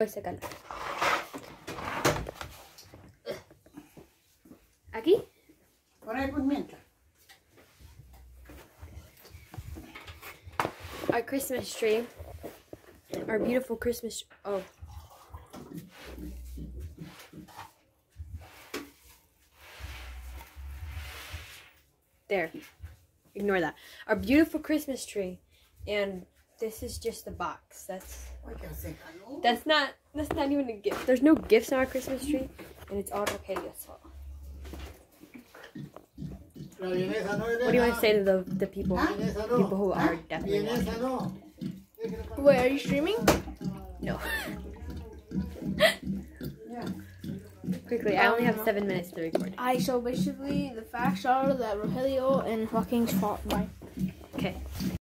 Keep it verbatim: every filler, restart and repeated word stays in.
Wait a second. Aquí? Por ahí por mientras. Our Christmas tree. Our beautiful Christmas. Oh. There. Ignore that. Our beautiful Christmas tree. And this is just the box. That's that's not that's not even a gift. There's no gifts on our Christmas tree, and it's all okay as well. What do you want to say to the the people people who are definitely watching? Wait, are you streaming? No. Quickly, I only have seven minutes to record. I so basically the facts are that Rogelio and fucking fought. Bye. Okay.